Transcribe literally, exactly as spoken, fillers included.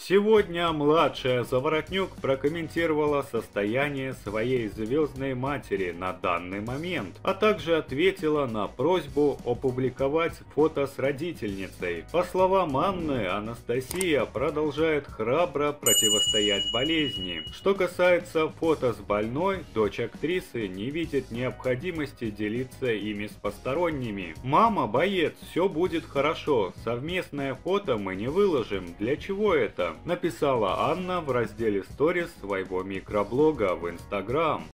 Сегодня младшая Заворотнюк прокомментировала состояние своей звездной матери на данный момент, а также ответила на просьбу опубликовать фото с родительницей. По словам Анны, Анастасия продолжает храбро противостоять болезни. Что касается фото с больной, дочь актрисы не видит необходимости делиться ими с посторонними. «Мама, боец, все будет хорошо, совместное фото мы не выложим, для чего это?» написала Анна в разделе сторис своего микроблога в Инстаграм.